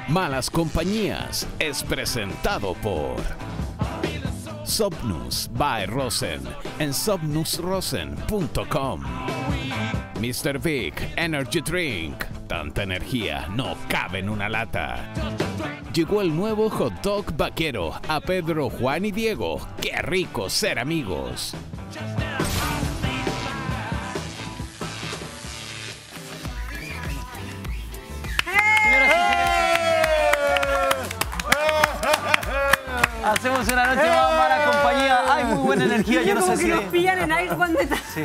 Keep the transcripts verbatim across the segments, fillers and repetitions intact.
Malas Compañías es presentado por Somnus by Rosen en somnus rosen punto com. mister Big Energy Drink. Tanta energía no cabe en una lata. Llegó el nuevo hot dog vaquero a Pedro, Juan y Diego. ¡Qué rico ser amigos! Hacemos una noche más Mala Compañía. Hay muy buena energía. Yo no sé que si... nos pillan en algo cuando está. Sí.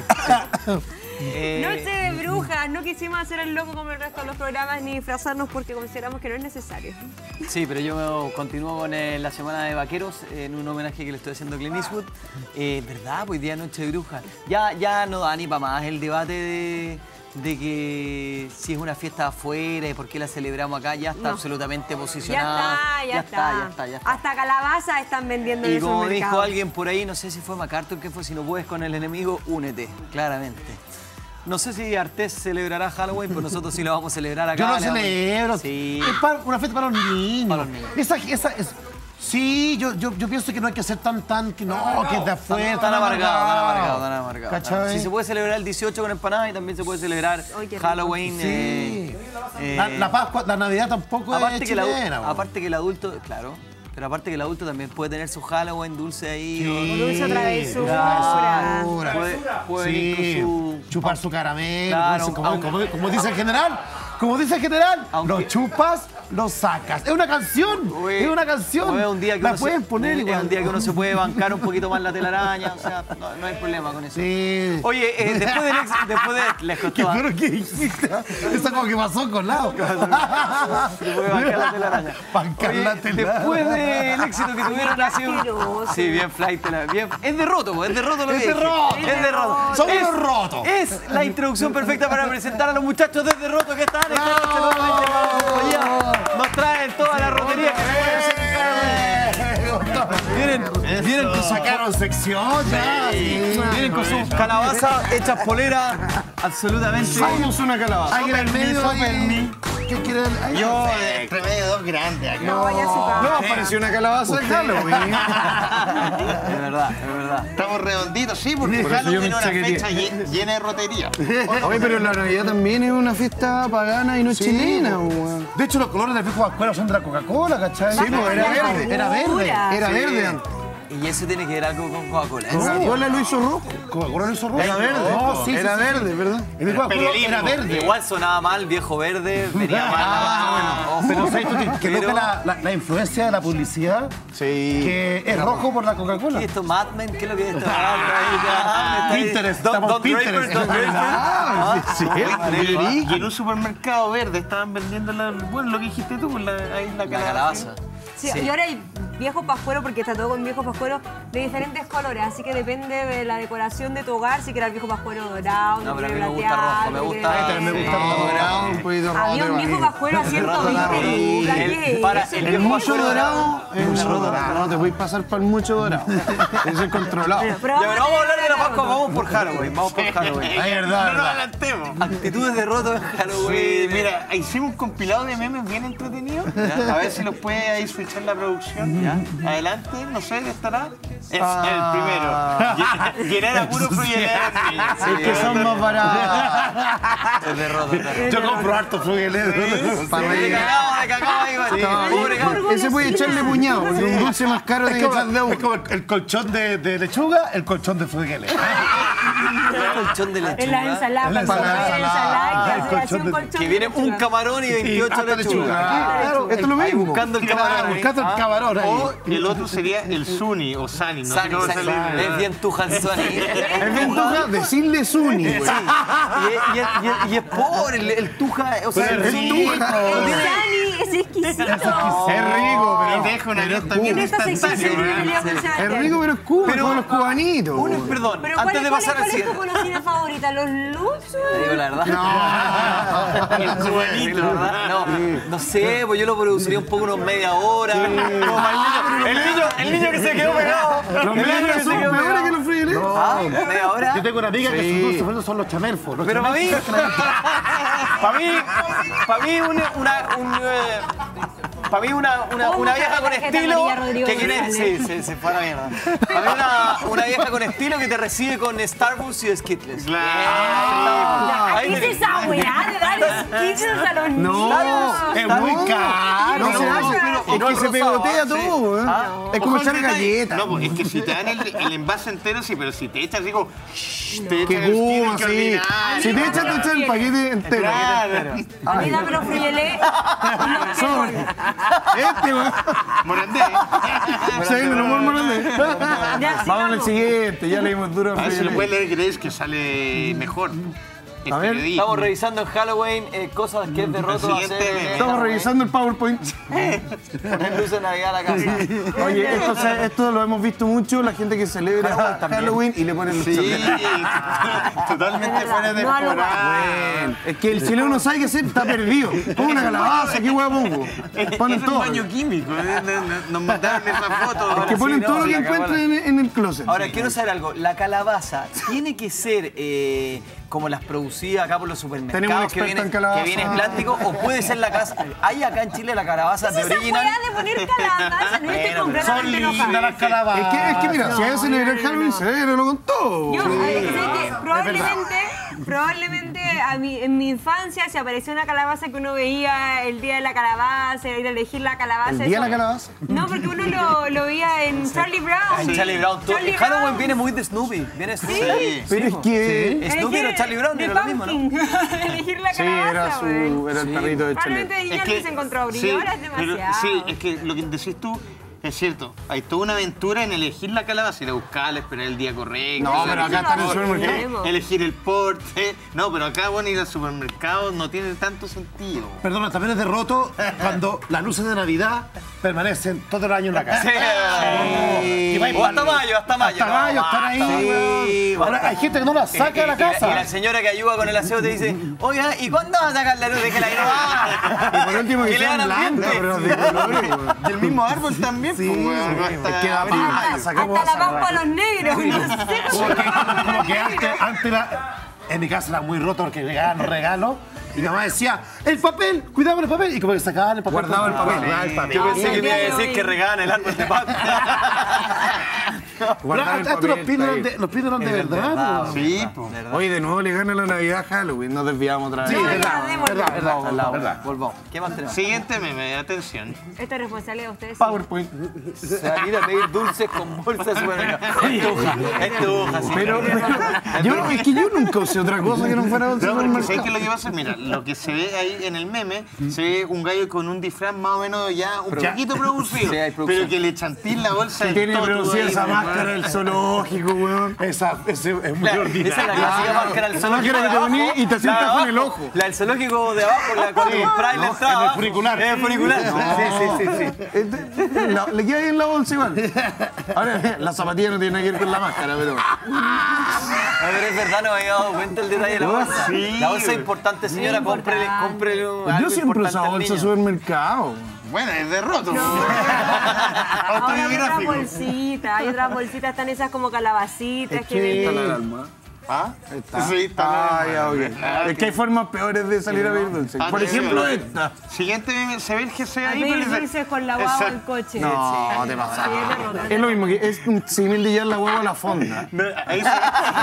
Eh... Noche de brujas. No quisimos hacer el loco como el resto de los programas ni disfrazarnos porque consideramos que no es necesario. Sí, pero yo continúo con eh, la Semana de Vaqueros en un homenaje que le estoy haciendo a Clint Eastwood. Eh, ¿Verdad? Hoy día Noche de brujas. Ya, ya no da ni para más el debate de... de que si es una fiesta afuera y por qué la celebramos acá, ya está no. absolutamente posicionada. Ya está, ya, ya, está. Está, ya está, ya está. Hasta calabazas están vendiendo en el supermercado. Y como dijo alguien por ahí, no sé si fue MacArthur, que fue, si no puedes con el enemigo, únete, claramente. No sé si Artés celebrará Halloween, pero nosotros sí lo vamos a celebrar acá. Yo lo celebro. Sí. Es para, una fiesta para los niños. Para los niños. Esa, esa, es, sí, yo, yo, yo pienso que no hay que ser tan, tan, que no, no que es de afuera. Tan amargado, tan amargado, tan amargado. ¿Cachai? Sí, se puede celebrar el dieciocho con empanadas y también se puede celebrar Oye, Halloween. Sí. Eh, eh, la, la Pascua, la Navidad tampoco aparte es que chilena. La, aparte que el adulto, claro, pero aparte que el adulto también puede tener su Halloween dulce ahí. Sí. O dulce travesura. Puede, puede sí. ir con su... Chupar su caramelo. Claro, como, aunque, como, como dice el general. Como dice el general, aunque, lo chupas, lo sacas. Es una canción, uy, es una canción. Un día que la uno pueden se, poner igual. Es un día que uno se puede bancar un poquito más la telaraña, o sea, no, no hay problema con eso. Sí. Oye, eh, después del éxito, después de... Les costó... ¿Qué fue lo que dijiste? Eso como que pasó con lado. Se puede bancar la telaraña. Bancar Oye, la telaraña. Después del éxito que tuvieron ha sido... Sí, bien flight. Bien, es de roto, es de roto lo que Es de roto. Es de roto. Somos es, los rotos. Es la introducción perfecta para presentar a los muchachos desde roto que están esta noche nuevamente para la compañía. Nos traen toda la rotería que se puede hacer en cada uno. Vienen, vienen con su... Sacaron sección ya. Sí. Vienen con sus calabazas hechas polera. Absolutamente. Somos una calabaza. Alguien al medio ahí. ¿Qué quieren? Yo, entre medio dos grandes acá. No vaya a su casa. No, apareció una calabaza de Halloween. Es verdad, es verdad. Estamos redonditos, sí, porque Por eso yo Halloween me es una saquería. fecha lle- llena de rotería. Oye, pero la Navidad también es una fiesta pagana y no es Sí, chilena, po. weón. De hecho, los colores del viejo Pascuero son de la Coca-Cola, ¿cachai? Sí, pues era Vaya verde. Era verde. locura. Era Sí. verde antes. Y eso tiene que ver algo con Coca-Cola. ¿En serio? Coca-Cola lo hizo rojo. Coca-Cola no hizo rojo. Era verde. No, sí, sí, Era sí, sí. verde, ¿verdad? El viejo Pascuero era verde. Igual sonaba mal, viejo verde, venía mal. Ah, Ojo. Pero ¿sabes tú que, que Pero- toca la, la, la influencia de la publicidad? Sí. Que es rojo por la Coca-Cola. ¿Qué es esto? ¿Mad Men? ¿Qué es lo que es esto? Pinterest, Don, estamos Don Draper, Pinterest. Don Draper. Ah, sí, Y en un supermercado verde estaban vendiendo la, bueno, lo que dijiste tú, la, ahí la La calabaza. calabaza. Sí, Sí. y ahora hay viejos pascueros, porque está todo con viejos pascueros de diferentes colores, así que depende de la decoración de tu hogar, si quieres el viejo pascuero dorado, No, pero a mí quiero me gusta plateado, rojo, me si gusta. quieres- también me gusta Sí, rojo. dorado, un poquito rojo. Había un viejo pascuero a ciento roto, veinte sí. lucas, El- ¿qué es? para- Ese el El viejo mucho pascuero dorado es mucho roto. dorado. No te puedes pasar para el mucho dorado. Ese es controlado. Bueno, pero Ya, pero vamos a hablar de la tener Pascua, vamos por Halloween, vamos por Halloween. Ay, verdad, No nos verdad. adelantemos. Actitudes de roto en Halloween. Sí, mira, hicimos un compilado de memes bien entretenidos. A ver si los puede ahí switchar la producción. Adelante, no sé, estará. Es Ah. el primero. Llenar a puro frugelero. Es que son más baratos. Es de roto, es de roto. Yo compro harto frugelero. Para De reír. cagado, de cagado, Iván. Pobre cabrón. Ese puede echarle puñado, porque un dulce más caro Es tiene que como, echar de es uno. como el, el colchón de, de lechuga, el colchón de frugelero. Un colchón de En la lechuga. ensalada, En la cuando ensalada. hay ensalada, Ah, que el hace colchón así un de- colchón Que de viene un lechuga. camarón y veintiocho harta lechugas. Claro, esto es lo Ahí mismo. buscando el Claro, camarón. ahí. buscando el camarón ahí. O el otro sería el Suni o Sani. No sé Sani, cómo se Sani. le Es bien tujanzón ahí. Es bien tuja decirle Zuni, güey. Y, es- y es- y es- y es pobre el, el tuja. O sea, Pero el es tuja. El Sani es exquisito. Es rico, Y pero. deja una pero es lista bien En esta sección instantánea. siempre me peleo con Es Sebastián. rico, pero es cuba, Pero- como los cubanitos. Uno, güey. perdón, Pero ¿cuál antes es, de cuál es, pasar al cuál es tu siguiente. golosina favorita? ¿Los luzos? Te digo la verdad. El cubanito. La verdad, no, no sé, pues yo lo produciría un poco unos media hora. Como para el, niño, el, niño, el niño que se quedó pegado. Los El niño medios que se son quedó peores pegado. que los frijoles. Ah, media hora. Yo tengo una amiga que sus dulces favoritos son los chamelfos. Los Pero para mí, chamelfos. para mí, para mí una, una, un, eh, Para mí una, una, ¿Cómo una sabe vieja la con tarjeta estilo amarilla, Rodrigo que quiere... González? Sí, se, se fue a la mierda. Para mí una, una vieja con estilo que te recibe con Starbucks y Skittles. Claro. Ahí ¿Qué es tenés. esa weá de dar Skittles a los niños? Es muy caro. No se hace, y es no que el se rosado, pegotea ¿ah? todo, ¿eh? Ah. Es como Ojo al echar detalle. galletas. No, pues es que si te dan el, el envase entero, sí, pero si te echas, digo, te Que echan el skin guma, sí. extraordinario. Si te echas, te echas el paquete entero. Claro. A mí dame los fruyelé. Este, weón. Morandé. Se viene el humor morandé. Ya, Vamos al sigamos. siguiente, ya leímos duro. A ver si lo puedes leer Grace, que sale mejor. Es A ver, periodista. Estamos revisando en Halloween eh, cosas que es de roto Siguiente hacer. meme. en Estamos Halloween. revisando el PowerPoint. Poner luces de Navidad a la casa. Oye, esto, se- esto lo hemos visto mucho, la gente que celebra Halloween también. Halloween y le ponen los Sí, chocolates. totalmente fuera de No hago temporada. Bueno, es que el chileno no sabe qué hacer, está perdido. Pongo una calabaza, ¿qué hueá pongo? Ponen Es un todo. baño químico. eh, no- no- Nos mandaron esa foto. Que ponen sí, todo no, lo que la cagó encuentran en, en el closet. Ahora, quiero saber algo. ¿La calabaza tiene que ser eh, como las producidas acá por los Tenemos un supermercados que experto viene, en calabaza. que viene en plástico? ¿O puede ser la casa? ¿Hay acá en Chile la calabaza de Esa original? weá de poner calabaza, no estoy Bueno, completamente Son lindas enojada. las calabazas. Es que, es que mira, si hay que celebrar no, no, Halloween, no. celébralo con todo. Yo, eh, sé que probablemente, probablemente a mí, en mi infancia se apareció una calabaza que uno veía el día de la calabaza, ir a elegir la calabaza. ¿El día de eso. la calabaza? No, porque uno lo, lo veía en Charlie Brown. En Charlie Brown. Todo- Charlie el Halloween Brown. viene muy de Snoopy. Viene Snoopy. Sí. Pero es que... Sí. Snoopy era Charlie Brown, de era lo mismo, ¿no? pumpkin. Elegir la Sí, calabaza, era, su, weón. era el perrito de Probablemente Chile. niños se encontró sí, brillo, ahora es pero- demasiado. sí, es que lo que decís tú es cierto. Hay toda una aventura en elegir la calabaza, ir a buscarla, esperar el día correcto. No, hacer pero acá el está en el porte, supermercado. elegir el porte. No, pero acá, bueno, ir al supermercado no tiene tanto sentido. Perdona, también es derroto cuando las luces de Navidad permanecen todo el año en la casa. Sí. Y va y O hasta vale. mayo, hasta mayo. Hasta No, mayo, están ahí. basta. weón. Sí, Ahora hay gente que no la saca de la Y- y- Y la casa. señora que ayuda con el aseo te dice, oiga, ¿y cuándo va a sacar la luz de que la Y por último que le sean dan ambiente. blancas, pero de colores, weón. Del mismo árbol también, Sí, pues, weón, sí, hasta es que da abril. paja, sacamos Hasta la esa, paz para los negros, no sé. Como que, como que antes, antes la- en mi casa era muy roto porque llegaban los regalos y mi mamá decía, el papel, cuidado con el papel. Y como que sacaban el papel. Guardaba el papel. Guardaba el papel. Yo pensé que me iba a Ay, decir ay. que regaban el árbol de paz. Pero Guardar el antes papel los está pinos eran ahí. de, los pinos eran de Es verdad. verdad, po. Sí, pues. Oye, de nuevo le gana la Navidad a Halloween, nos desviamos otra vez. Sí, No, verdad, ya, démosle. verdad, verdad, Volvamos, verdad. volvamos. ¿Qué más tenemos? Siguiente meme, atención. Esta es responsabilidad de ustedes. PowerPoint. Salir a pedir dulces con bolsas de supermercado. Es tuja, es tuja, sí. Pero, pero yo, es que yo nunca usé otra cosa que no fuera un No, pero es que ¿sabes qué es supermercado. lo que pasa? Mira, lo que se ve ahí en el meme, se ve un gallo con un disfraz más o menos ya un poquito producido, Sí, hay producción. pero que le chantís la bolsa del Tiene toto producida ahí, esa weón. máscara del zoológico, weón. Esa, ese es muy La- ordinario. esa es la clásica máscara del Esa zoológico máscara que de te abajo, ponís y te la sientas de con el abajo, ojo. La del zoológico de abajo, la, cuando compráis la entrada. en el funicular. En el funicular. Sí, sí, sí, sí. Este, la- le queda ahí en la bolsa igual. Ahora, la zapatilla no tiene nada que ver con la máscara, pero. A ver, es verdad, no me había dado cuenta el detalle de la bolsa. Sí, La bolsa es güey. importante, señora. Es Cómprele, importante. cómprele un- Yo algo siempre he importante usado al bolsa de niño. supermercado. Bueno, es derroto. Ahora hay otras Autobiográfico. bolsitas, hay otras bolsitas, están esas como calabacitas que Está venden. la alma. ¿Ah? Está. Sí, está Ah, la- ya, ok. Ah, Es que hay formas peores de salir a pedir dulce. Por Atención. ejemplo, esta. Siguiente meme, se ve el G C A ahí, pedir pero dice- dulces con la guagua al Exacto. coche. No, te pasa. Sí, es derrota. Es lo mismo que es un símil de llevar la hueva a la fonda. No, ahí se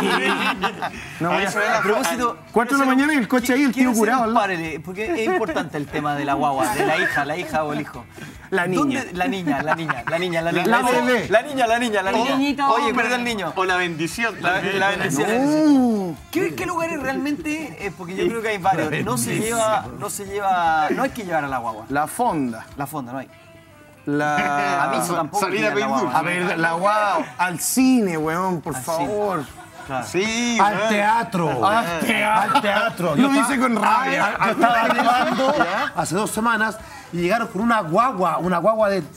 No, ahí ya. se ve la A propósito, Cuatro de la mañana y el coche ahí, el quiero tío curado hacer al un lado. párele, porque es importante el tema de la guagua, de la hija, la hija o el hijo. La niña. ¿Dónde- La niña, la niña, la niña, la niña. La bebé. La niña, la niña, la niña. niñito Oye, hombre. cuida al niño. O la bendición. La, también. la bendición. la bendición. ¿Qué, ¿Qué lugares realmente? eh, porque yo creo que hay varios. No se lleva, no se lleva, no hay que llevar a la guagua. La fonda. La fonda, no hay. La. A mí sí tampoco. salir a hay que pedir llevar dulce. la A ver, la guau. Al cine, weón, por Al favor. Claro. Sí, Al weón. teatro. Al teatro. Al teatro. Lo Yo dice con rabia. Yo estaba llevando hace dos semanas y llegaron con una guagua, una guagua de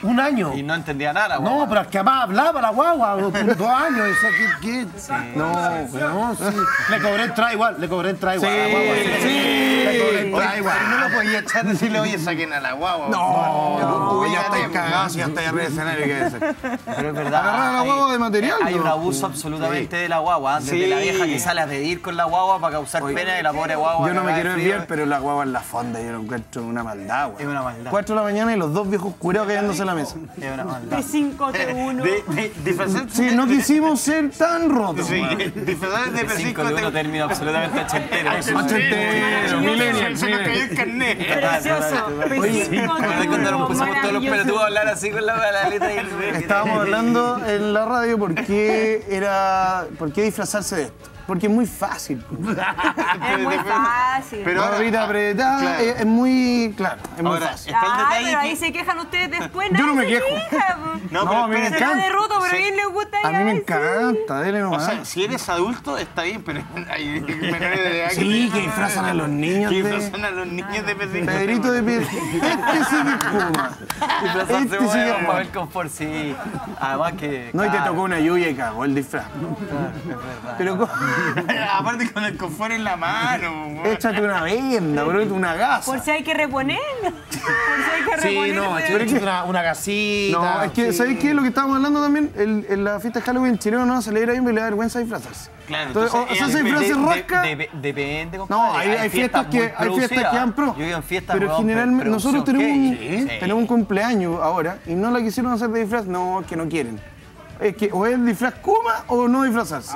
Un año. Y no entendía nada, No, guagua. pero es que además hablaba la guagua, dos años. Decía, ¿qué? qué? No, no, sí. Le cobré entrada igual, le cobré entrada igual. a la guagua, sí. Le cobré Oye, entrada igual. pero no lo podía echar y decirle, oye, saquen a la guagua. No, ya estáis cagados, ya estáis arriba del escenario. ¿Qué es? Pero es verdad. Agarrar a la hay- guagua de material, Hay ¿no? un abuso absolutamente de la guagua. Desde Sí. la vieja que sale a pedir con la guagua para causar pena y la pobre guagua. Yo no me cagada quiero de frío. enviar, pero la guagua en la fonda yo lo encuentro una maldad, güey. Es una maldad. Cuatro de la mañana y los dos viejos curados cayéndose en la mesa. Es una maldad. T cinco, T uno. De, de, disfrazar- Sí, no quisimos ser tan rotos. Sí, güey. disfrazar de P cinco cinco de uno te- término absolutamente ochentero. Ochentero, millennial, Se nos cayó millennial. el carnet. Precioso. P cinco, Me T cuando nos uno. pusimos todos los pelotudos a hablar así con la, la letra y el... Estábamos hablando en la radio por qué era, por qué disfrazarse de esto. Porque es muy fácil. Es muy fácil. Pero ahora- Barbita apretada, claro. es, es muy, claro, es muy Ahora, fácil. está el Ay, detalle pero ahí que- se quejan ustedes después. Yo no nadie me se quejo. queja, po. No, No, pero a mí me espérate. Se va encanta. de roto, pero Sí. a quién le gusta A mí me ir encanta, dele O nomás. sea, si eres adulto está bien, pero hay menores de edad Sí, que disfrazan a los niños que de... disfrazan a los niños de P cinco. Pedrito de Pedro. Este sí que es Puma. Disfrazarse, Este sí que weón, es para Puma. ver confort, sí. Además que... No, y te claro, tocó una lluvia y cagó el disfraz. es verdad. Pero co- Aparte con el confort en la mano. weón. échate una venda, bro, una gasa. Por si hay que reponer. Por si hay que Sí, reponer. no, pues. chico, una, una gasita. No, es que, sí. ¿sabéis qué? Lo que estábamos hablando también, el- en la fiesta de Halloween chileno no celebra bien, pero le da vergüenza disfrazarse. Claro, Entonces, o, entonces, o sea, se eh, disfraza De- rosca. de- de- Depende, No, compadre. hay, hay fiestas que muy hay fiestas que producidas. dan pro. Yo vivo en fiestas, pero weón, generalmente pro- nosotros producción tenemos un, gay. Sí. tenemos un cumpleaños ahora y no la quisieron hacer de disfraz, no, es que no quieren. Es que o es disfraz Kuma o no disfrazarse.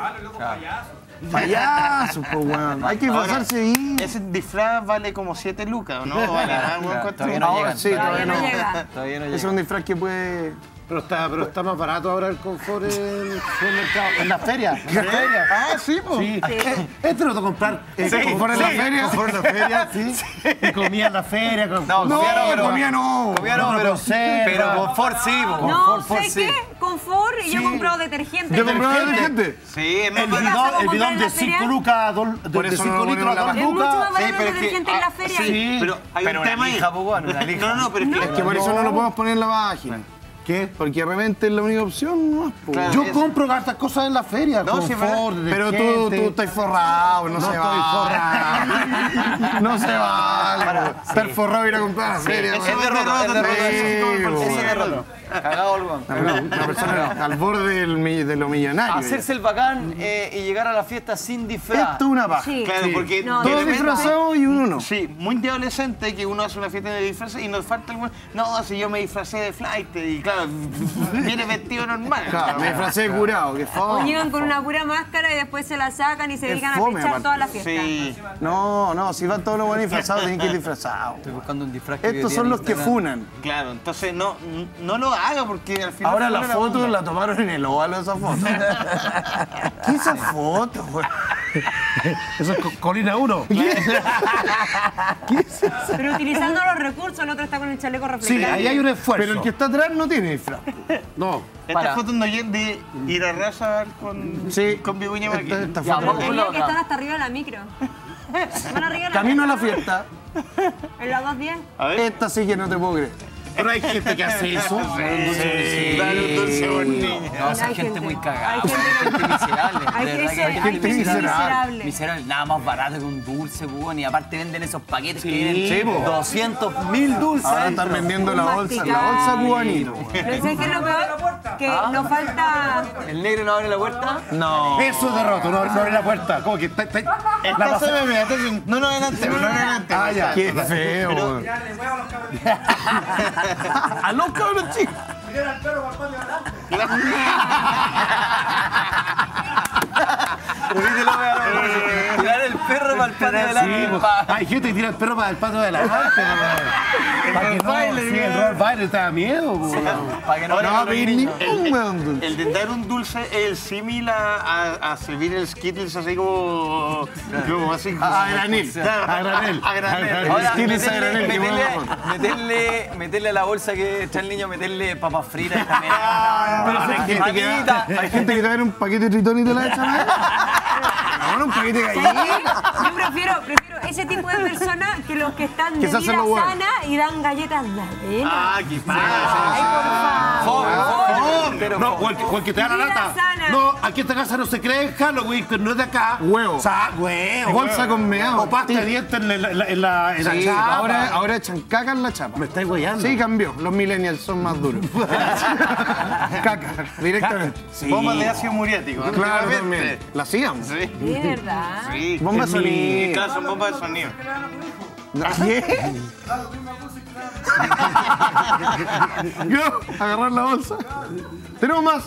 Payaso, pues weón. Hay que disfrazarse bien. Ese disfraz vale como siete lucas, ¿o no? Vale, ah, weón, ¿cuánto? Todavía no Ahora llegan. sí, todavía Todavía no no. llega. Todavía no Es llega. un disfraz que puede. Pero está, pero está más barato ahora el confort en el supermercado. En la feria. En la feria. Ah, sí, pues. Sí. Este lo tengo que comprar. Eh, confort en la feria. Confort en la feria, sí. Y comía en la feria. Con... No, No, comía no, pero... comía no. Comía no, No, pero... conserva. Pero confort sí, po. No, Confort sé sí. qué, confort y yo he comprado detergente. ¿Te compraba detergente? Sí, es más El barato. bidón, el comprar bidón en de la feria? cinco lucas, dos- de, Por de eso cinco no lo litros ponen a en la dos Es mucho más lucas. barato pero el es que- detergente en la feria. Sí, pero hay Pero un una tema ahí. lija, po, weón, una lija. No, no, pero es que... Que por eso no lo podemos poner en la página. ¿Qué? Porque de repente es la única opción, ¿no? Po. Claro. Yo es- compro hartas cosas en la feria. No, sí, confort, Pero tú, detergente. tú estás forrado, no, No se estoy va. No se va. Estar forrado y ir a comprar a la feria. Eso Es weón. de roto, es de roto. Sí, Ese po. es de roto. Cagado el weón. Una, una persona al borde del mi- de lo millonario. Hacerse el bacán eh, y llegar a la fiesta sin disfraz. Esto es una paja. Sí. Claro, porque No, de Todos repente- disfrazados y uno no. Sí, muy de adolescente que uno hace una fiesta de disfraces y nos falta el... No, si yo me disfracé de flight y claro, viene vestido normal. Claro, me disfracé de curado, que O fome. llegan con una pura máscara y después se la sacan y se Es dedican a fome, pichar aparte. toda la fiesta. Sí. No, no, si van todos los buenos disfrazados, tienen que ir disfrazados. Estoy buscando un disfraz que Estos vi son en los que Instagram. funan. Claro, entonces no, no lo haga porque al final... Ahora la funa foto bomba. la tomaron en el óvalo, esa foto. ¿Qué es esa foto, güey? Eso es co- Colina uno. Pero utilizando los recursos, el otro está con el chaleco Sí, reflectante. ahí hay un esfuerzo. Pero el que está atrás no tiene disfraz. No. Estas Para. fotos no llegan de ir a raza con, Sí. con Vicuña Esta, Maquin. esta Ya, foto. vamos. Tenía que estar hasta arriba de la micro. Van arriba de la Camino a la micro, fiesta. en la dos diez. A ver. Esta sí que no te puedo creer. Pero hay gente que hace eso. Dale un dulce a un niño. No, esa Hay gente gente- muy hay cagada. gente- Gente miserable. Hay de que verdad que ser- hay hay gente gente miserable. miserable. Miserable. Nada más barato que un dulce, weón. Y aparte venden esos paquetes que Sí, vienen po. doscientos mil dulces. Ahora están adentro. vendiendo la Un bolsa, la masticable. bolsa cubanito. ¿No sabes qué es lo peor? Que nos falta... ¿El negro no abre la puerta? No. Eso es de roto, no, no abre la puerta. ¿Cómo que está, está- la Esta pasa- se me ve, entonces no nos adelantemos, no nos adelantemos. Ah, ya. Qué feo, güey. A los cabros chicos. Tirar el perro para el patio de Sí, la pues, hay gente que tira el perro para el patio de la gente. Para que no, sí, el Rottweiler te da miedo. pues. Para que no No va a pedir ni un weón. El de dar un dulce es el símil a, a, a servir el Skittles así como... como así como... A granel. Claro, A granel. A granel. Ahora, Skittles a meterle, granel, que meterle, buena foto. meterle, meterle a la bolsa que trae el niño, meterle papas fritas también. Pero hay gente que da, hay gente que trae un paquete de tritón y te la echan ahí. No, un paquete de gallina. Yo prefiero, prefiero ese tipo de personas que los que están de Que se vida hacen los huevos. sana y dan galletas de avena. Ah, qué Ay, por favor. Pero No, o el, que- o el que te da la Vida lata. sana. No, aquí en esta casa no se cree en Halloween, que no es de acá. Huevo. O sea, huevo. Bolsa huevo. con meado. O pasta de dientes en la, en la, en la, en la Sí, chapa. ahora, ahora echan caca en la chapa. Me estáis huellando. Sí, cambió. Los millennials son más duros. Caca, directamente. Sí. Bombas de ácido muriático. Claro, antiguamente. también. ¿La hacíamos? Sí. De verdad. Sí. Bomba de Es sonido. mi- Claro, son bombas de sonido. ¿Qué? Yo, agarrar la bolsa. Tenemos más.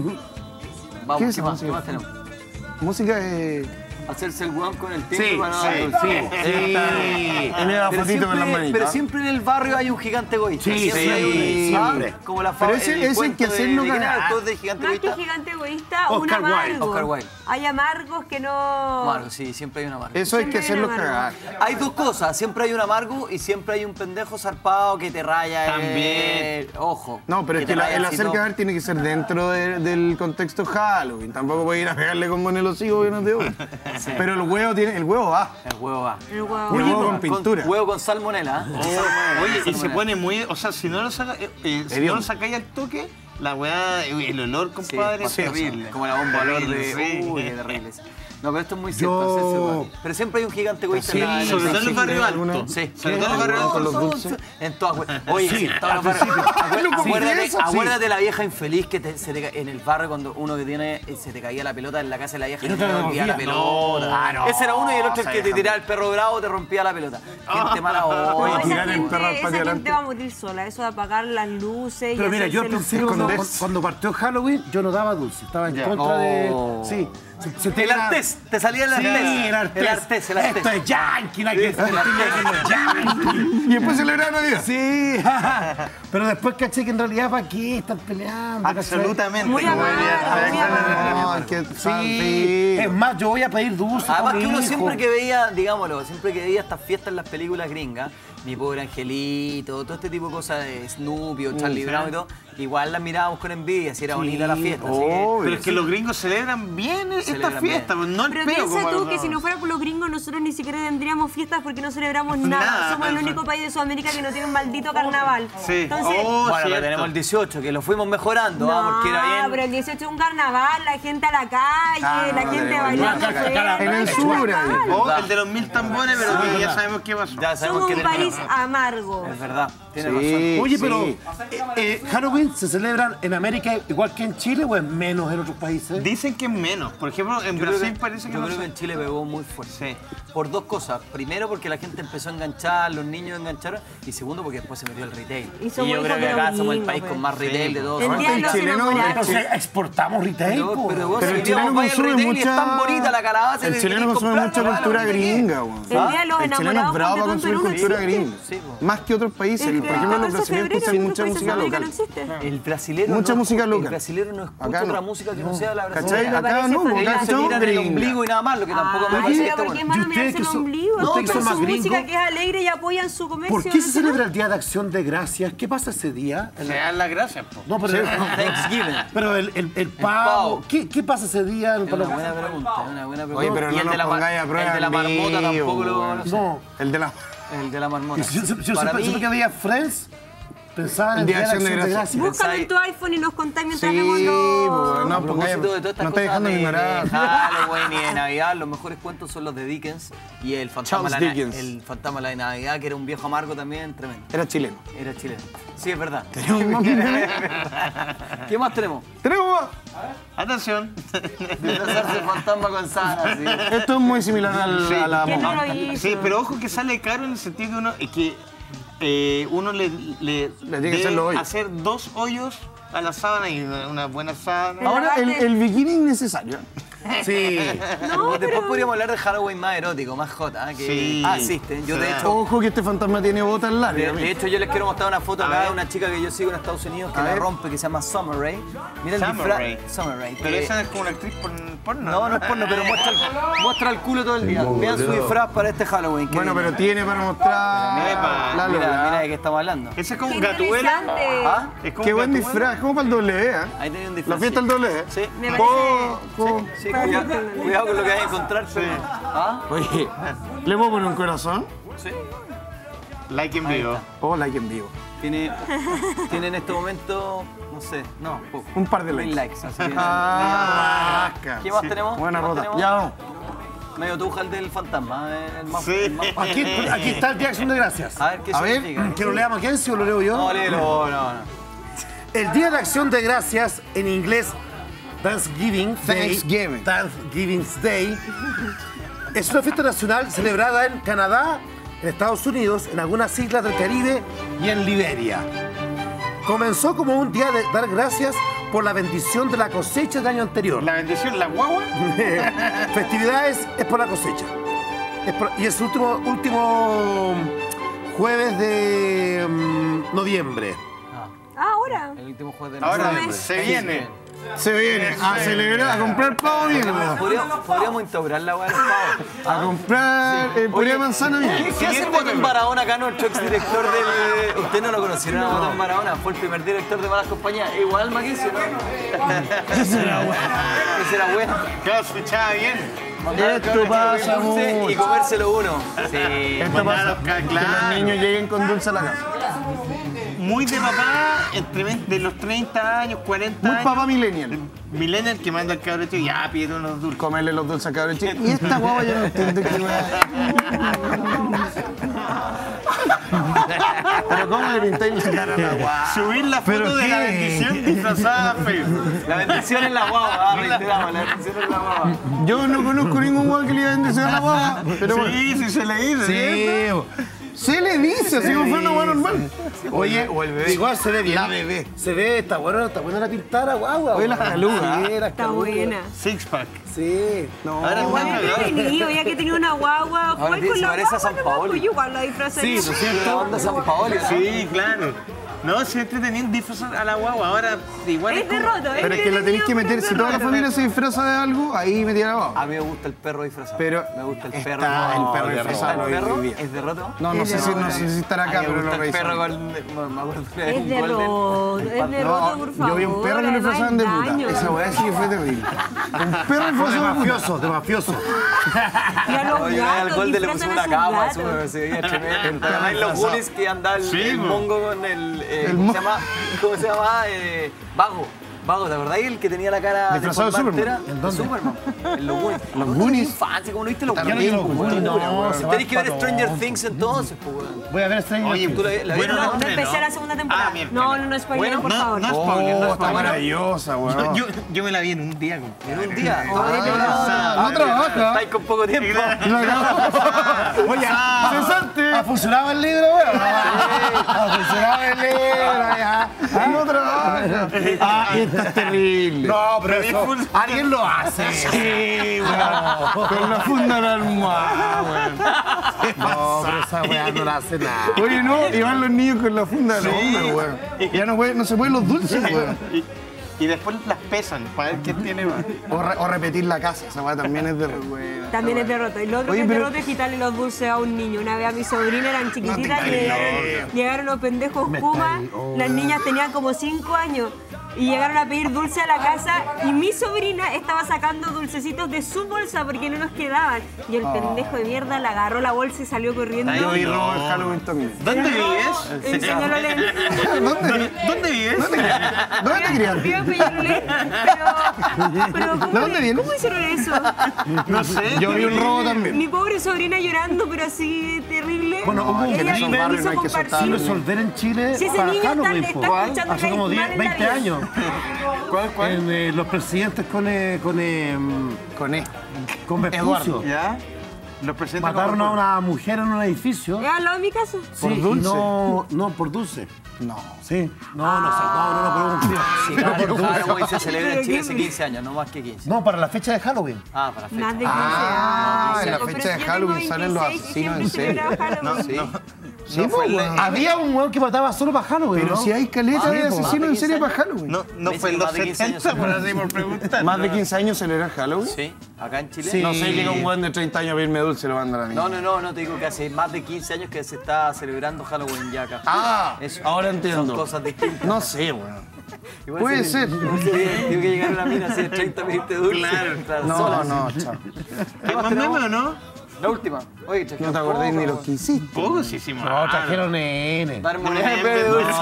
Vamos, ¿Qué ¿qué, es esa más? música? ¿Qué más tenemos? Música de... Hacerse el guan con el tiempo. Sí, para no- sí, sí. sí. Él era Pero fotito con las siempre, manitas. pero siempre en el barrio hay un gigante egoísta. Sí, siempre sí, hay un- siempre. ¿ah? Como la Pero fa- ese- el ese hay cuento que de- hacerlo de quién era el cagar. autor de gigante Más que egoísta. gigante egoísta, un Oscar Wilde. amargo. Oscar Wilde. Hay amargos que no... Amargo, sí, siempre hay un amargo. Eso hay que Siempre hay hacerlo un cagar. Hay dos cosas, siempre hay un amargo y siempre hay un pendejo zarpado que te raya el- También. ojo. No, pero es te que la- raya el así hacer todo. cagar tiene que ser dentro de- del contexto Halloween. Tampoco puede ir a pegarle con en el hocico que no te gusta. Pero el huevo tiene, el huevo va. El huevo va. El huevo. El huevo con pintura. Huevo con salmonela. ¿eh? Oye, y se Salmonela. pone muy. O sea, si no lo, saca, eh, eh, si no lo sacáis al toque, la weá, eh, el olor, Sí, compadre, es sí, terrible. Como la bomba de olor de... Sí. Uy, qué terrible. No, pero esto es muy Yo- cierto, hacerse guan. Pero siempre hay un gigante egoísta Sí, en la... en sobre el- todo en los barrios alguna- altos. Sí, Sobre todo en los barrios todos, con los todos, dulces. En todas, oye, Sí, en todos al los barrios. principio. Acuérdate, Lo acuérdate, confieso, sí. acuérdate la vieja infeliz que te- se te ca- en el barrio cuando uno que tiene eh, se te caía la pelota en la casa de la vieja y no te te rompía la devolvía. pelota. No, ah, no, Ese era uno y el otro el esa que te vieja. tiraba el perro bravo te rompía la pelota. Gente mala No, Oye, onda. esa tirar el perro al gente, patio esa adelante. gente va a morir sola. Eso de apagar las luces Pero y mira, yo al hacerse los- principio cuando, esconderse. cuando partió Halloween, yo no daba dulce. Estaba en Ya. contra de... Oh. Sí. Se- se El tenía- artés, te salía el Sí, artés. el artés. El artés, el artés. Esto es yankee, la que Sí, el artés. Y después celebrar Navidad. Sí, pero después caché que en realidad ¿para qué están peleando? ¿cachai? Absolutamente. Muy como amargo, diría- muy amargo. No, es que Sí, es más, yo voy a pedir dulce. Además con que mi uno hijo. siempre que veía, digámoslo, siempre que veía estas fiestas en las películas gringas, Mi Pobre Angelito, todo este tipo de cosas de Snoopy o Charlie Brown y todo, igual las mirábamos con envidia, si era bonita la fiesta. Así que, obvio. Pero es que los gringos celebran bien esta Celebran fiesta, bien. pues no el Pero peo piensa como tú los- que si no fuera por los gringos, nosotros ni siquiera tendríamos fiestas porque no celebramos nada. Nada, Somos el eso. único país de Sudamérica que no tiene un maldito carnaval. Sí. Entonces, Oh, bueno, pero cierto. tenemos el dieciocho, que lo fuimos mejorando, no, ah, porque era bien. pero el dieciocho es un carnaval, la gente a la calle, Ah, la no, gente tenemos bailando nada. afuera. En no el es sur, carnaval. ahí. Oh, el de los mil tambones, pero que ya sabemos qué pasó. Ya sabemos Somos que un tenemos. país amargo. Es verdad, tiene Sí. razón. Oye, pero Sí. eh, eh, ¿Halloween se celebra en América igual que en Chile o es menos en otros países? Dicen que es menos. Por ejemplo, en Yo creo Brasil que- parece que yo no creo que sé. en Chile pegó muy fuerte. Por dos cosas. Primero, porque la gente empezó a enganchar, los niños engancharon. Y segundo, porque después se metió el retail. Y somos yo hijos creo que de los acá somos el gringos, país pues. con más retail de todos. El día de el los chileno- enamorados. Entonces exportamos retail, Pero, po. pero vos Pero el si chileno vamos a ir al consume retail y es mucha... tan bonita la calabaza. El que chileno querés consume comprar mucha la calabaza, cultura ¿por qué? gringa, weón. El día de los El chileno es enamorados, bravo para ponte tú, en consumir Perú no cultura existe. gringa. Sí, po. Más que otros países. El Por ejemplo, los catorce de brasileños febrero escuchan en mucha otros música países de América local. no existe. El brasilero Mucha no, música el local. brasilero no escucha Acá no. otra música que no sea la ¿Cachai? brasileña. Acá parece no, porque fatal. acá Ellos se somos miran el gringos. ombligo y nada más, lo que tampoco me Ay, parece que pero esté ¿por qué bueno. malo ¿Y ustedes mirarse que el son- ombligo? ustedes Escuchan que son su más música gringos? que es alegre y apoyan su comercio. ¿Por qué se ¿no? celebra el Día de Acción de Gracias? ¿Qué pasa ese día? Se dan las gracias, po. No, pero, Thanksgiving. pero el, el, el pavo. pavo, ¿qué, ¿qué pasa ese día? Es una buena pregunta, es una buena pregunta. Oye, pero Y no el nos de la mar- pongáis a prueba El de la en marmota vivo, tampoco lo, weón. lo sé. No. El de la... El de la marmota. Yo, yo- yo Para siempre, mí, siempre que veía Friends, pensaba en el Día de Acción de Gracias. Búscalo en tu iPhone y nos contás mientras Sí, vemos pues, los... no, a pongáis- propósito de todas estas no está cosas dejando de, ignorar. de Halloween y de Navidad, los mejores cuentos son los de Dickens y el fantasma, Charles de la, Dickens. el fantasma de la Navidad, que era un viejo amargo también, tremendo. Era chileno. Era chileno. Sí, es verdad. Tenemos más mineros. ¿Qué más tenemos? Tenemos más. Atención. Disfrazarse de fantasma con Sara, sí. Esto es muy similar al- Sí. a la ¿Quién no moda. lo hizo? Sí, pero ojo que sale caro en el sentido que uno, es que eh, uno le, le, Le tiene que debe hacer los hoyos. hacer dos hoyos a la sábana y una, una buena sábana. Ahora, el, el bikini innecesario. Sí. No, Después pero... podríamos hablar de Halloween más erótico, más hot, ¿ah? que Sí. ah, existen. Yo, de hecho, Ojo que este fantasma tiene botas de, largas. de hecho, yo les quiero mostrar una foto A acá de ver. una chica que yo sigo en Estados Unidos que A la ver. rompe, que se llama Summer Rae. Mira el Summer disfraz. Rae. Summer Rae. Pero que- esa es como una actriz porn- porno. No, no es porno, pero muestra el, muestra el culo todo el día. Vean su disfraz para este Halloween. qué Bueno, lindo. pero tiene para mostrar Epa. la Mira, lola. mira de qué estamos hablando. Ese es como ¡Qué un gatuela. interesante! ¿Ah? Es como Qué un buen gatuela. disfraz, como para el doble, ¿eh? Ahí tenía un disfraz. La fiesta del doble, ¿eh? Sí. Me Po- parece... po- Sí, cuidado, cuidado con lo que vas a encontrar. pero- ¿Ah? Oye, ¿le puedo poner un corazón? Sí. Like en vivo. O like en vivo. Tiene, tiene en este momento, no sé, no, poco. Un par de Mil likes. likes. Así que, Ah, ¿qué más sí. tenemos? Buena ¿Qué más rota. tenemos? Ya vamos. Medio tuja el del fantasma, eh, el más, Sí. el más- Aquí, aquí está el Día de Acción de Gracias. A ver qué A ver, significa. ¿Que lo lea Mackenzie o lo leo yo? No, léelo, no, no. El Día de Acción de Gracias, en inglés Thanksgiving Day, Thanksgiving. Thanksgiving Day, es una fiesta nacional celebrada en Canadá, en Estados Unidos, en algunas islas del Caribe y en Liberia. Comenzó como un día de dar gracias por la bendición de la cosecha del año anterior. La bendición, la guagua. Festividades es por la cosecha. Es por- y es el último, último jueves de mm, noviembre. Ah, ahora. El último juego de Ahora mes. se viene. Se viene a celebrar, a comprar pavo mierda. Podríamos, podríamos instaurar la weá del pavo. A comprar el puré de manzana ¿Qué, mierda. qué hace Guatón Barahona acá, nuestro exdirector del... Usted no lo conocieron a Guatón Barahona, fue el primer director de Malas Compañías. Igual Mackenzie, ¿no? Esa era buena. Esa era buena. Claro, se escuchaba bien. Esto pasa Dulce y mucho. comérselo uno. Sí. Esto pasa. Que los niños lleguen con dulce a la casa. Muy de papá, entre veinte de los treinta años, cuarenta Muy años. papá millennial. Millennial que manda al cabrón chico, ya pide unos dulces. Comerle los dulces a cabrón chico. Y esta guagua yo no entiendo qué weá. Pero ¿cómo le pintáis la cara a la guagua? Subir la foto ¿Pero de la qué? bendición disfrazada a Facebook. La bendición es la guagua, ah, reiteramos, la bendición es la guagua. Yo no conozco ningún guagua que le iba a bendecir a la guagua. Pero bueno. Sí, sí se le dice. ¿cierto? Sí, se le dice, así como fue una guagua normal. Oye, o el bebé. igual se ve bien. La bebé. Se ve, está buena, está buena la pintada, guagua. Oye, las calugas. Sí, las Está calugas. buena. Six pack. Sí. No. Ahora Igual está es cagado. entretenido, ya que tenía una guagua, Ahora jugar sí, con se la parece a guagua, San nomás, Paoli. pues yo igual la disfrazaría. Sí, ¿no es cierto? La onda San Paoli, ¿no? Sí, claro. No, si entretenido disfrazar a la guagua. Ahora igual Es como- derroto, Pero es que la tenéis que meter, si toda la familia se disfraza de algo, ahí metí a la guagua. A mí me gusta el perro disfrazado. Pero me gusta el está perro. el perro ¿El disfrazado perro? hoy día. ¿Es derroto? No, no sé si, no sé si estará acá, A mí me pero lo gusta el perro revisamos. con... Me acuerdo que Es un de golden. roto, es de roto, por favor. Yo vi un perro que le además disfrazaban de es puta. daño. Esa weá sí que fue terrible. Un perro De disfrazado de puta. mafioso, de mafioso. Y a los Oye, al gatos, golden le disfrazan pusimos a una sus cama, gatos. eso me se veía tremendo. Además los bullies que anda el, Sí, el po. mongo con el... eh, El ¿cómo, mo- se llama? ¿Cómo se llama? Eh, Vago. Vago, ¿te acordáis? El que tenía la cara Disfrazado de deformada Superman. entera? De Superman. En los Goonies. Los ¿Cómo Goonies. te infancia? ¿Cómo no viste los Está Goonies? bien, Los Goonies, no, weón. se va Tenés que ver pa' Stranger tonto. Things entonces, pues, weón. Voy a ver Stranger Oye, Things. ¿Tú la, la Bueno, vieron? No, no no, empecé no. la segunda temporada. Ah, bien, no, bien. no, no spoiler, Bueno, por no, favor. no es spoiler, no Oh, es está spoiler. maravillosa, weón. Yo, yo me la vi en un día. compadre. En un día. Ah, no trabaja. Estáis con poco tiempo. Oye, Cesante. ¿ha funcionado el libro, weón? Ha funcionado el libro, ya. No trabaja. Ah, esto es terrible. No, pero eso, alguien lo hace. Sí, weón. Con la funda de la almohada, weón. No, pero esa weá no la hace nada. Oye, no, y van los niños con la funda de la hombre, weón. Ya no, puede- no se pueden los dulces, weón. Y, y después las pesan para ver quién tiene más. O, re- o repetir la casa, esa weá también es de También es derroto. Y lo otro Oye, que es pero- derroto es quitarle los dulces a un niño. Una vez a mi sobrina eran chiquititas y llegaron, llegaron los pendejos Puma. Las niñas tenían como cinco años. Y llegaron a pedir dulce a la casa y mi sobrina estaba sacando dulcecitos de su bolsa porque no nos quedaban. Y el pendejo de mierda le agarró la bolsa y salió corriendo. Yo vi robo en Halloween también. ¿Dónde vives? Enseñó los lentes. ¿Dónde? ¿Dónde vives? ¿Dónde te criaron? Vivo en Peñalolén, pero, pero ¿cómo, ¿De dónde le- vienes? ¿cómo hicieron eso? No sé. Yo vi un robo también. Mi pobre sobrina llorando, pero así terrible. Bueno, hubo un Ella en esos me barrios hizo no hay que compartir. soltarlo. resolver en Chile Si ese para niño está- Halloween, está po. escuchando Hace como Rey diez, mal en la veinte vida. años. ¿Cuál, cuál? En, eh, los presidentes con, eh, con, eh, Con E. con Vespucio Eduardo. ¿Ya? Los presentan mataron como- a una mujer en un edificio. ¿Es al lado de mi casa? Sí, ¿Por y dulce? No, no, por dulce. No. Sí. No, no, sé, no, no, no, pero un tío. Sí, Pero por dulce. Halloween se celebra en Pero Chile qué- hace quince años, no más que quince. No, para la fecha de Halloween. Ah, para la fecha. Más de quince Ah, años. en la Pero fecha si de yo tengo Halloween salen los veintiséis y asesinos en siempre serie. celebraba Halloween. Sí. Sí, No fue el weón. de- Había un weón que mataba solo para Halloween, Pero ¿no? si hay caleta Ah, de sí, po. asesinos en Más de serie quince para Halloween. No, no Me fue dice en que los más de quince años setenta, por se- así por preguntar. Más de quince años celebran Halloween. Sí, acá en Chile. Sí. No sé, llega un weón de treinta años a pedirme dulce y lo manda a la niña. No, no, no, no te digo que hace más de quince años que se está celebrando Halloween ya acá. Ah, Eso. ahora entiendo. Son cosas distintas. No sé, weón. Igual Puede sería- ser. igual sería divertido que llegara una mina así de treinta pediste dulce. Claro. No, no, chao. ¿Hay más meme o no? La última. Oye, No te acordás ni lo que hiciste. Poco sí hicimos. No, trajeron nene. Dar moneda de de dulce.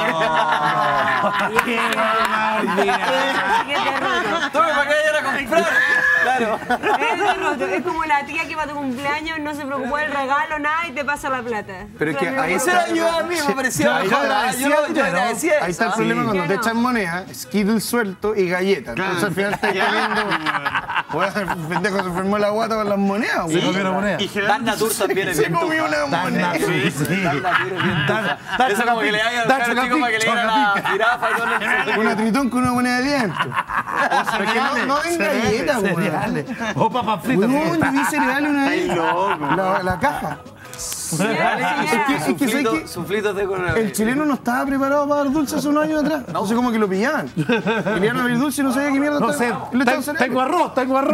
Qué derroto. Tome para que vayan a comprar. Claro. Es derroto. Es como la tía que para tu cumpleaños no se preocupó del regalo, nada, y te pasa la plata. Pero es que ahí Esa era yo a mí, me parecía Ahí mejor. está, ¿ah? Yo no- yo agradecía Ahí está el eso, ¿ah? problema cuando te Claro. echan moneda, Skittles suelto y galletas. Entonces al final estás comiendo. Pues el pendejo se enfermó la guata con las monedas, güey. Se comió una moneda. Y Dan generalmente Natur también es Se bien comió tuja. una moneda. Sí, sí. Dan Natur es bien tuja. Dan Eso como que le hagan Dan al chico Chocapic, para que le digan a la jirafa y todo lo Una tritón con una moneda de dientes. Porque no, no den galletas, güey. Cereales. O papas fritas. Weón, yo vi cereales una vez. La, la caja. Sí, sí, Es que, es que, ¿sabes qué? Suflitos de color. El chileno no estaba preparado para dar dulce hace unos años atrás. Entonces como que lo pillaban. Querían abrir dulce y no sabía qué mierda No estaba- sé, le echaban ten- cereales. tengo arroz, tengo arroz.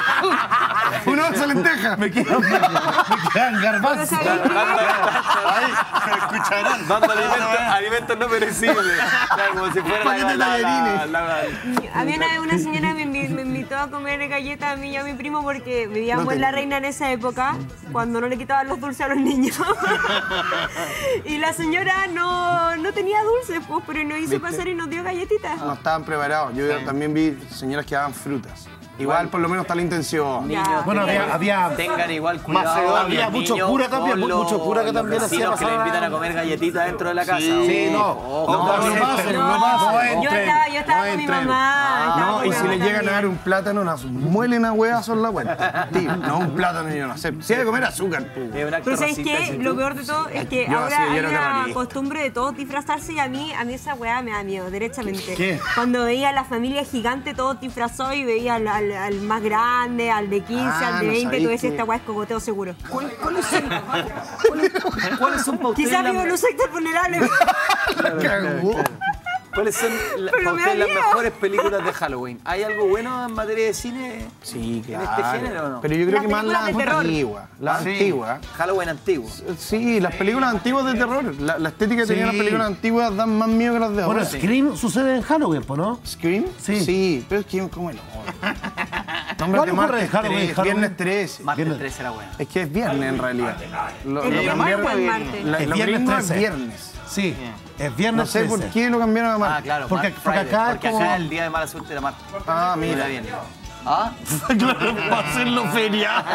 Una onza de lenteja. Me quedan, me quedan Pero garbanzos. ¿sabes qué? ahí se lo escucharán. Dando alimentos, alimentos no perecibles. Claro, como si fuera Paquete de la, la, la, tallarines. la, la- A mí una vez una señora me, invi- me invitó a comer galletas a mí y a mi primo porque vivíamos No te- en La Reina en esa época, cuando no le quitaban los dulces a los niños. Y la señora no, no tenía dulces, pues, pero nos hizo pasar y nos dio galletitas. No estaban preparados. Yo también vi señoras que daban frutas. Igual por lo menos está la intención. niños Bueno, tengan- había- había- tengan igual cuidado. Macedonia, había los mucho niños cura también, con mucho los- cura que los también hacía vecinos que le pasar- invitan a comer galletitas dentro de la casa. Sí, no. Ojo, No, ojo, no ojo. pasen, No, no pasen. yo entren, estaba, yo estaba no con mi entren. mamá. estaba No, con y mi si mamá le llegan a también. dar un plátano, nos muelen a huevazos en la cuenta. Tío, no un plátano yo no sé. Si hay que comer azúcar, pu. Es un acto Pero ¿sabéis racista, qué? ¿sí? Lo peor de todo es que Yo ahora así, yo hay era una terrorista. costumbre de todos disfrazarse y a mí, a mí esa weá me da miedo, derechamente. ¿Qué? Cuando veía a la familia gigante todos disfrazados y veía al, al- al más grande, al de quince, Ah, al de no veinte, sabéis tú decías, que- esta weá es cogoteo seguro. ¿Cuál- ¿Cuáles son, cuáles, cuáles son para ustedes Quizás las- vivo en un sector vulnerable. Cagó. ¿Cuáles son la- Pero para me ustedes da las miedo. mejores películas de Halloween? ¿Hay algo bueno en materia de cine? Sí, ¿En claro. este género o no? Pero yo creo Las que más películas las de terror. antiguas. Las Sí. antiguas. Halloween antiguo. Sí, las películas antiguas de terror. La, la estética que tenían las Sí. películas antiguas dan más miedo que las de ahora. Bueno, Scream sucede en Halloween, ¿po no? ¿Scream? Sí. Sí, pero es que es como el horror. Nombre ¿Cuál de ocurre martes en Halloween, trece, Halloween? viernes trece. Martes Viernes. tres era bueno. Es que es viernes en realidad. Lo, ¿El lo viernes cambiaron o el a martes? La- Es lo viernes gringo es trece. viernes. Sí, es No viernes sé por trece. qué lo cambiaron a Ah, martes. claro. Porque- Mark porque Friday, acá es porque como- acá el día de mala suerte era martes. Ah, Mira mira. bien. ¿Ah? Claro, para hacerlo feria.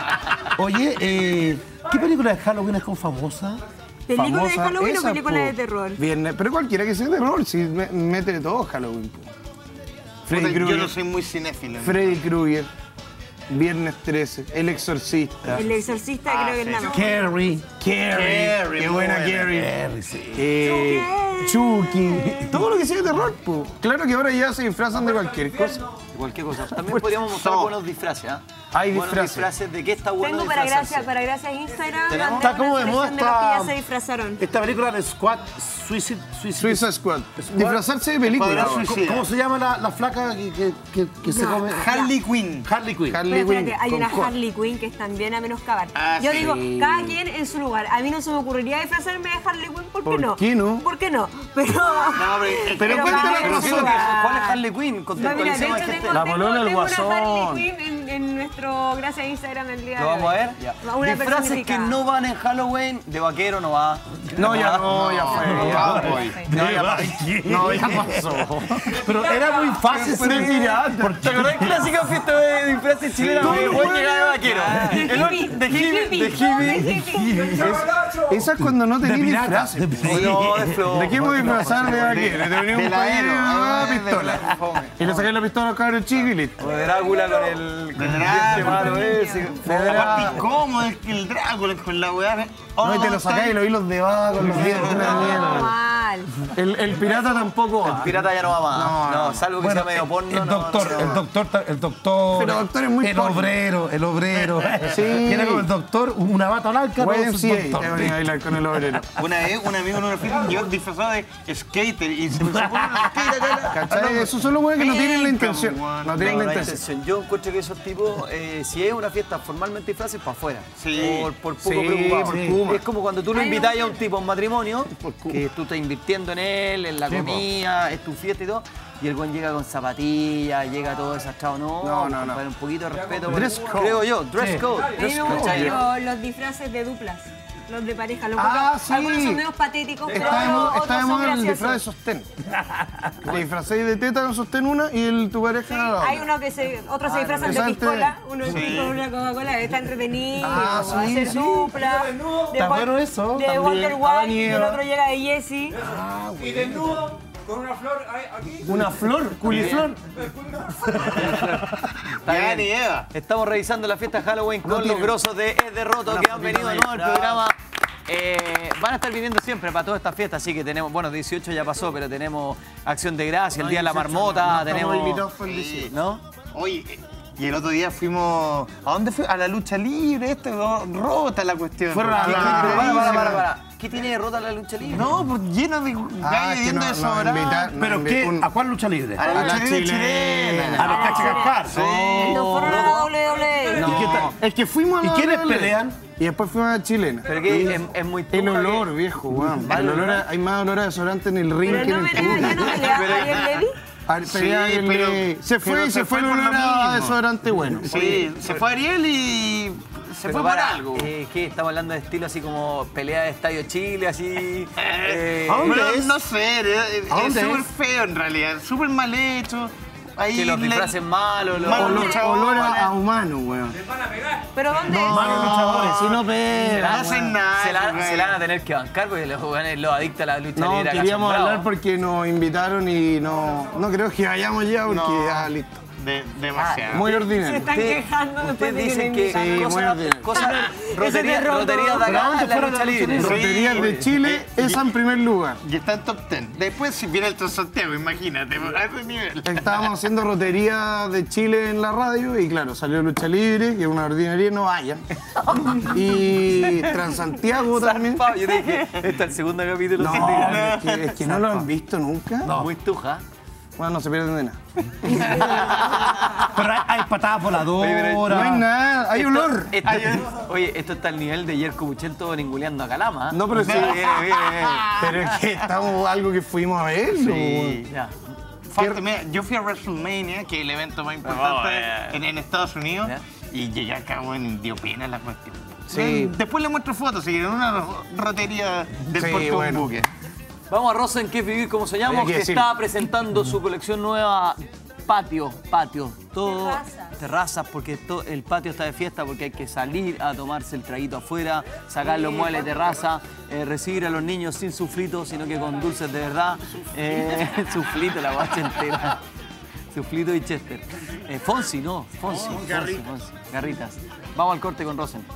Oye, eh, ¿qué película de Halloween es con famosa? ¿Película de Famosa Halloween o esa, película po. de terror? Viernes, pero cualquiera que sea terror, si me- mete de todo Halloween. po. Freddy Puta, yo Krueger, no soy muy cinéfilo. Freddy Krueger, Viernes trece, El Exorcista, El exorcista Ah, creo que es sí, la sí. mejor. Carrie. Carrie, Carrie, qué muy buena buena. Carrie, Carrie, sí. eh, Chucky, todo lo que sea de terror, po. Claro que ahora ya se disfrazan de cualquier cosa. Cualquier cosa. También podríamos mostrar no. buenos disfraces, ¿ah? Hay Buenos disfraces. disfraces. ¿De qué está bueno Tengo para disfrazarse? gracias, para gracias Instagram. ¿Tenemos? mandé Está como una de moda selección de los que esta- ya se disfrazaron. Esta película de Squad Suicide. Suicide. Suiza Squad, disfrazarse de película. Escuadrón ahora. Suicida. ¿Cómo se llama la, la flaca que, que, que, que se come? Harley Quinn. Harley Quinn. Harley Pero espérate, Quinn, hay con una co- Harley Quinn que es también a menoscabar. Ah, Yo sí. digo, cada quien en su lugar. A mí no se me ocurriría disfrazarme de Harley Quinn, ¿por qué ¿Por no? qué no? ¿Por qué no? Pero... No, pero, Pero Pero cuéntale cada la en su razón. lugar. ¿Cuál es Harley Quinn? No, mira, de Contextualicemos a hecho la gente. tengo, La tengo, polola del tengo una Guasón. Harley Quinn en, en nuestro Gracias a Instagram el día ¿Lo de vamos a hoy. ver? Ya. Una Disfraces que personificada. no van en Halloween, de vaquero no va. No, ya no, ya fue. No, ya no, voy. no, No, ya pasó. No, ya pasó. Pero era muy fácil Pero ser tiraste. ¿Te acordás del clásico fiesta de disfraces chilena? Sí. donde el güey llega de vaquero. De El otro- hippie, De hippie. De hippie. Esa es cuando no de tenías pirata. disfraces. de po. pirata. No, de flor. ¿De qué voy a disfrazar de vaquero? Te venía un de país ladero. una Ah, de- pistola. de- fome. Y le saqué la pistola a los cabros chicos y listo. O de Drácula con el con el Drácula. diente malo ese. Aparte, ¿cómo es que el Drácula con la weá? No, y te lo sacás y los hilos de vaca con los dientes, una No, mierda. mal. El, el pirata tampoco va. Pirata ya no va más. No, No, no. salvo que Bueno, sea medio porno. el no, doctor, no. el doctor, el doctor, Pero doctor es muy el porno. obrero, el obrero. Sí. Tiene como el doctor una bata blanca, no Y es M un C A, doctor. te venía a bailar con el obrero. Una vez un amigo en una fiesta yo disfrazado de skater y se me puso una skate acá. ¿Cachai? Esos son los buenos que no tienen la intención. Venga, No No, tienen no la hay intención. intención. Yo encuentro que esos tipos, eh, si es una fiesta formalmente disfraces, para afuera. Sí. Por, por poco Sí, preocupado. por Puma. Es como cuando tú lo Ay, invitas no. a un tipo a un matrimonio, que tú te, invi- invirtiendo en él, en la Sí, comida, es tu fiesta y todo. Y el buen llega con zapatillas, llega todo desastrado. No, No, no, no. compadre, un poquito de respeto. Dress por- code. Creo yo, dress Sí. code. A mí dress me code. gustan ¿Cachai? los, los disfraces de duplas, los de pareja. Los Ah, encuentro- sí. Algunos son medio patéticos, pero Está de otros, moda- otros está de son moda el graciosos. disfraz de sostén. Te disfrazáis de teta con sostén una y el, tu pareja Sí, a la otra. hay uno que se, otros se disfrazan esa de gente- piscola, uno con una Coca-Cola, está entretenido, Ah, sí, hacer sí. dupla. De, Está Wal- bueno eso, de también. Walter Adán White, y y el Eva. otro llega de Jesse. Y desnudo, con una flor ahí, aquí. Una flor, culiflor. Está Ya, bien. ni Eva. Estamos revisando la fiesta de Halloween con tiene- los grosos de Es de Roto que han venido de nuevo al programa. Eh, van a estar viniendo siempre para todas estas fiestas, así que tenemos, bueno, dieciocho ya pasó, pero tenemos Acción de Gracia, el Día de la Marmota, tenemos... invitados para el dieciocho. ¿No? Oye, y el otro día fuimos. ¿A dónde fue? A la lucha libre, esto, ro- rota la cuestión. Fueron a ¿Qué- la- qué- Para, para, para, para, para. ¿Qué tiene de rota la lucha libre? No, pues lleno de Ah, gallos es que yendo no- de nos sobrado. invitan- ¿Pero nos qué? invitan- ¿A cuál lucha libre? A la A lucha la libre chilena. chilena. A los cachacascar. No fueron a la doble u doble u E. No, ¿Y qué tal? es que fuimos a ¿Y la quiénes doble. pelean? Y después fuimos a la chilena. Pero que es, es muy El tuja olor, que- viejo, weón. El olor a- hay más olor a desodorante en el ring Pero que en no el me digas, ya no público. me leas, ¿ayer le vi? A- pelea Sí, el- pero- se fue pero y se se fue el fue por olor lo a mismo. desodorante bueno. Sí, se fue Ariel y se Pero fue por para, algo. eh, ¿qué? Estamos hablando de estilo así como pelea de Estadio Chile, así... eh, ¿A dónde Pero es? no sé, es, ¿A es dónde súper es? feo en realidad, súper mal hecho. Ahí que los le- disfraces malos, los... Malos Olor, luchadores. olor a, a humano, weón. ¿Pero dónde? Malos luchadores. Si no Se pega. la, no hacen nada, se, la, güey. se la van a tener que bancar porque los jugadores los adictos a la lucha No, libre acá queríamos son bravos. hablar porque nos invitaron y no, no creo que vayamos ya porque No. ya listo. De- demasiado. Muy Se ordinario. están quejando después Ustedes de que dicen me que invitan. Sí, muy cosas, ordinario. cosas roterías, roto. roterías de ¿Pero a acá dónde en la fueron lucha las libre. luchas Roterías de Sí, Chile, eh, esa en primer lugar. Y está en top diez. Después si viene el Transantiago, imagínate, a ese nivel. Estábamos haciendo rotería de Chile en la radio y claro, salió Lucha Libre, que es una ordinaria, no vayan. Y Transantiago también. Zarpado. Yo dije, este es el segundo capítulo. No, sin es que, es que no lo han visto nunca. Muy tuja. Bueno, no se pierden de nada. Pero hay, hay patadas voladoras. No hay nada, hay Esto- olor. esto- oye, esto está al nivel de Yerko Buchel ninguleando a Calama. ¿eh? No, pero sí. Viene, viene, viene. Pero es que estamos algo que fuimos a ver. Sí, ya. Falta- mira, yo fui a WrestleMania, que es el evento más importante Oh, yeah. en, en Estados Unidos, Yeah. y llegué acá, bueno, dio pena la cuestión. Sí. Después le muestro fotos, y en una ro- rotería del Sí, Puerto bueno. Buque. Vamos a Rosen, que es vivir como soñamos, Había que que decir. está presentando su colección nueva Patio, patio, todo Terrazas. terrazas, porque to- el patio está de fiesta, porque hay que salir a tomarse el traguito afuera, sacar los muebles de terraza, eh, recibir a los niños sin suflito, sino que con dulces de verdad. Eh, suflito, la guacha entera. Suflito y Chester. Eh, Fonsi, no, Fonsi, Fonsi, Fonsi, Garritas. Vamos al corte con Rosen.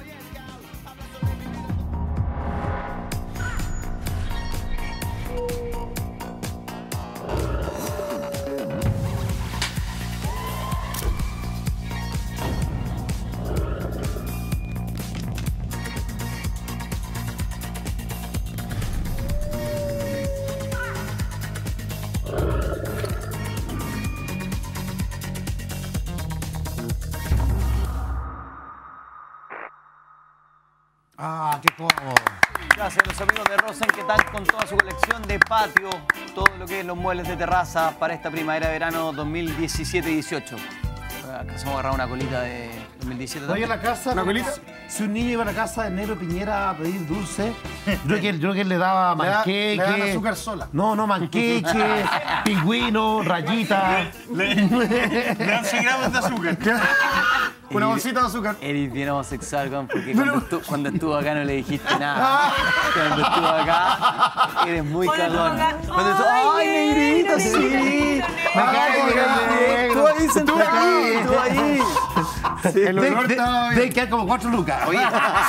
Ah, qué cómodo. Gracias a los amigos de Rosen que están con toda su colección de patio, todo lo que es los muebles de terraza para esta primavera-verano dos mil diecisiete dieciocho. Acá se va a agarrar una colita de dos mil diecisiete Voy a también. la casa. ¿Una colita? Si un niño iba a la casa de Negro Piñera a pedir dulce, yo creo que, yo creo que él le daba Le da- manqueque. le dan azúcar sola. No, no, manqueque, pingüino, rayita. Le dan cien gramos de azúcar. Una bolsita de azúcar. Eres bien homosexual, Juan, porque cuando, estu- cuando estuvo acá no le dijiste nada. Cuando estuvo acá, eres muy Cuando estuvo cagón. acá, Cuando estuvo, ¡ay, ¡ay, negrito, negrito, sí! negrito, Me negrito! cae que ¡Ay, estuvo ahí sentado, ahí! estuvo ahí. El olor De, estaba de, bien. de quedar como cuatro lucas. Oye,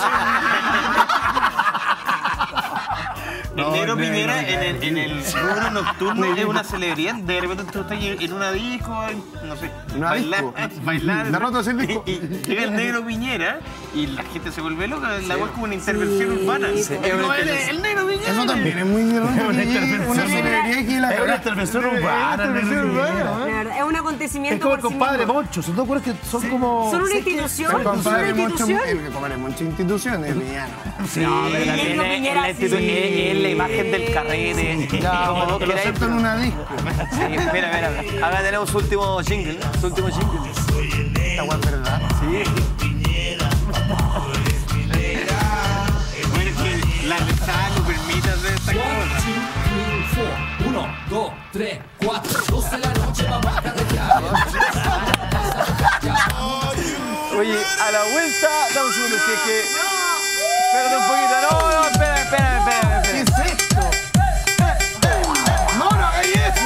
el negro Piñera en el, en el rubro nocturno es una celebridad. De repente tú estás en una disco, en, no sé, Una bailar, disco. bailar. De rato hacer disco. Y, y llega el negro Piñera y la gente se vuelve loca. La voz es como una intervención urbana. Sí, Es es como una el, intervención. el negro Piñera. Eso también es muy raro. Una intervención. Una celebridad que la Es una intervención urbana, Es una intervención Negro urbana, Piñera. ¿eh? De verdad, es un acontecimiento Es como el por sí compadre mismo. Moncho. ¿Son dos curas que son como. Son una institución, El son una compadre Moncho, institución. el compadre Moncho institución, es villano. Sí, no, pero la Diego tiene, Piñera, la actitud, sí. es, es la imagen del carrete. Ya, como vos te lo queráis, acepto en pero- una disco. Sí, mira, mira, mira. Acá tenemos su último jingle, su último jingle. Esta weá es verdad. Sí. Bueno, que la letra no permite hacer esta cosa. uno, dos, tres, cuatro, doce de la noche, vamos a cadetear. Oye, a la vuelta, dame un segundo, si es que... Espérate un poquito, no, no, espérame, espérame, espérame, ¿Qué espérame. es esto? No, no hagáis eso.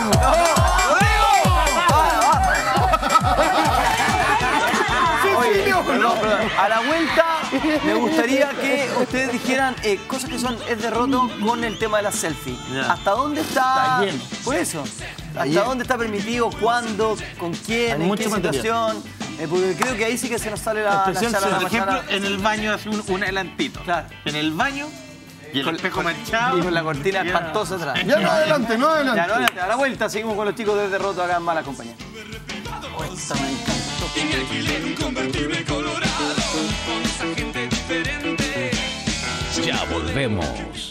Oye, perdón, perdón. A la vuelta me gustaría que ustedes dijeran eh, cosas que son es derroto con el tema de las selfies. Ya. ¿Hasta dónde está? Está lleno. Por eso. ¿Hasta lleno. dónde está permitido? ¿Cuándo? ¿Con quién? Hay ¿En mucho qué material. situación? Eh, porque creo que ahí sí que se nos sale la, la Expresión, charla, la por ejemplo, manzana. en el baño hace un, un adelantito. Claro. En el baño y el Con- espejo con- manchado. y con la cortina Ya. espantosa atrás. Ya no adelante, no adelante. Ya, no, adelante. A la vuelta seguimos con los chicos de derroto acá en Mala Compañía. Ya volvemos.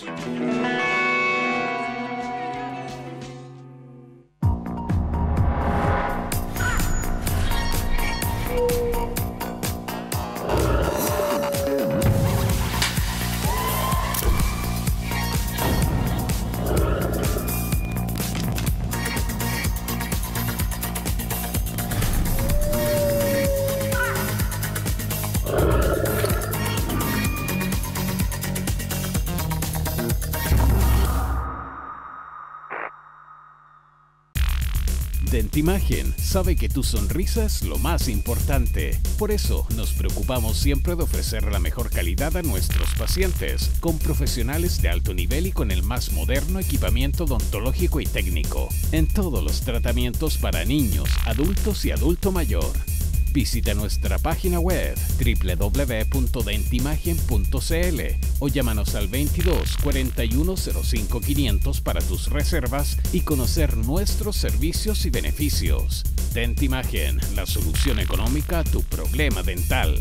Dentimagen sabe que tu sonrisa es lo más importante. Por eso nos preocupamos siempre de ofrecer la mejor calidad a nuestros pacientes, con profesionales de alto nivel y con el más moderno equipamiento odontológico y técnico, en todos los tratamientos para niños, adultos y adulto mayor. Visita nuestra página web doble u doble u doble u punto dentimagen punto c l o llámanos al veintidós cuarenta y uno cero cinco quinientos para tus reservas y conocer nuestros servicios y beneficios. Dentimagen, la solución económica a tu problema dental.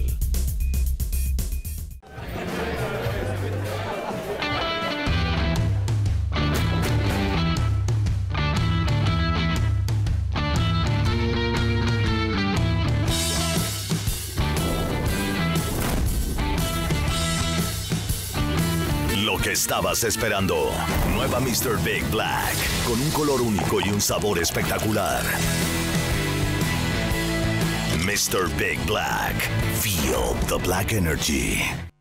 Lo que estabas esperando. Nueva míster Big Black. Con un color único y un sabor espectacular. míster Big Black. Feel the black energy.